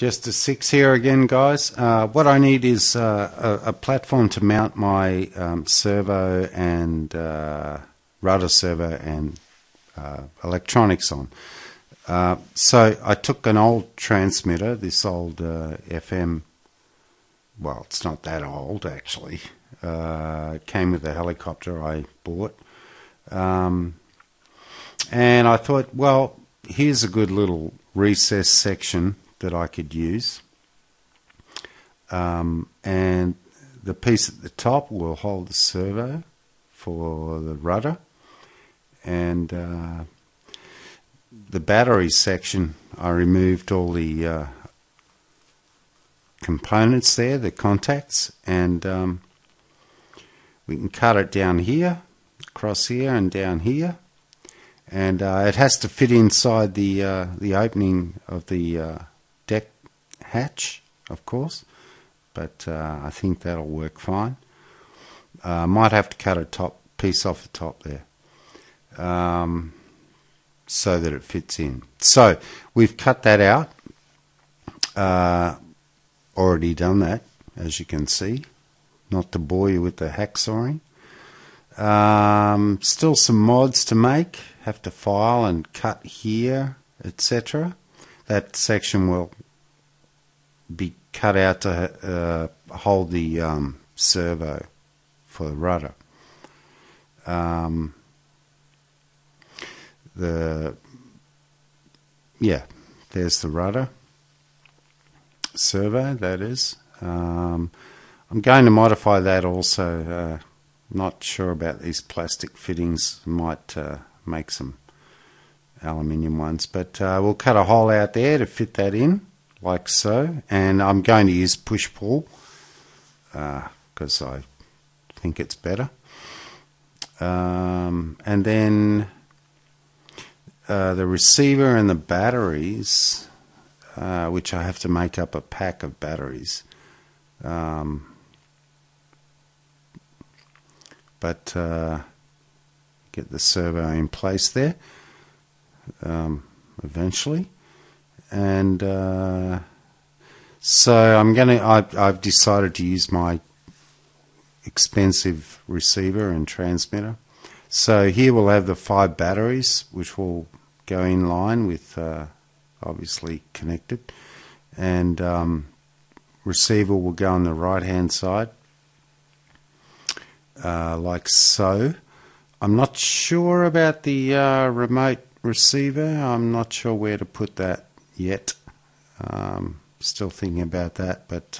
Just a 6 here again, guys. What I need is a platform to mount my servo and rudder servo and electronics on. So I took an old transmitter, this old FM, well, it's not that old actually. It came with a helicopter I bought. And I thought, well, here's a good little recessed section that I could use. And the piece at the top will hold the servo for the rudder. And the battery section, I removed all the components there, the contacts, and we can cut it down here, across here and down here. And it has to fit inside the opening of the deck hatch, of course, but I think that'll work fine. Might have to cut a piece off the top there so that it fits in. So we've cut that out, already done that, as you can see, not to bore you with the hacksawing. Still some mods to make, have to file and cut here, etc. That section will be cut out to hold the servo for the rudder. There's the rudder servo, that is. I'm going to modify that also. Not sure about these plastic fittings, might make some aluminium ones, but we'll cut a hole out there to fit that in, like so. And I'm going to use push-pull because I think it's better. And then the receiver and the batteries, which I have to make up a pack of batteries. But get the servo in place there eventually. And so I've decided to use my expensive receiver and transmitter. So here we'll have the 5 batteries, which will go in line with obviously connected, and receiver will go on the right hand side, like so. I'm not sure about the remote receiver. I'm not sure where to put that yet. Still thinking about that, but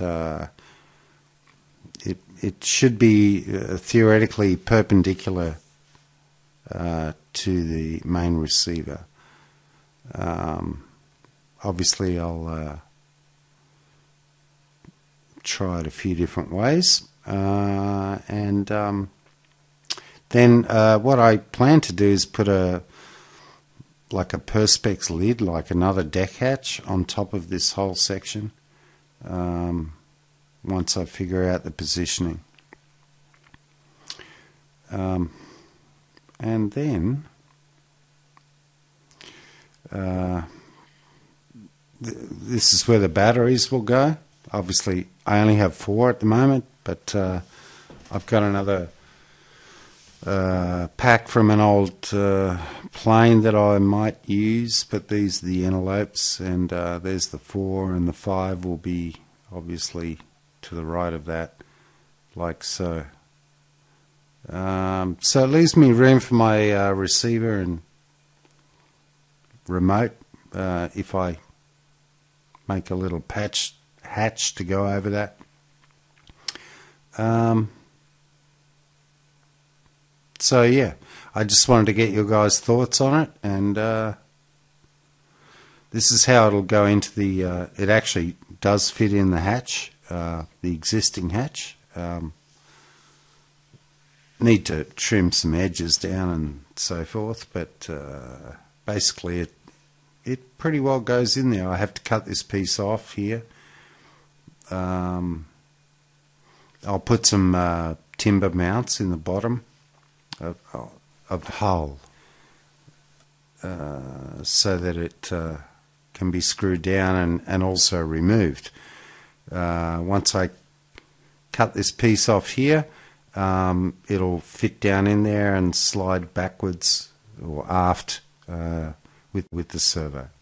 it should be theoretically perpendicular to the main receiver. Obviously I'll try it a few different ways, and then what I plan to do is put like a perspex lid, like another deck hatch, on top of this whole section once I figure out the positioning. And then this is where the batteries will go. Obviously I only have 4 at the moment, but I've got another pack from an old plane that I might use, but these are the envelopes, and there's the 4, and the 5 will be obviously to the right of that, like so. So it leaves me room for my receiver and remote if I make a little hatch to go over that. So yeah, I just wanted to get your guys' thoughts on it, and this is how it'll go into the it actually does fit in the hatch, the existing hatch. Need to trim some edges down and so forth, but basically it pretty well goes in there. I have to cut this piece off here. I'll put some timber mounts in the bottom of the hull so that it can be screwed down and also removed. Once I cut this piece off here, it'll fit down in there and slide backwards or aft with the servo.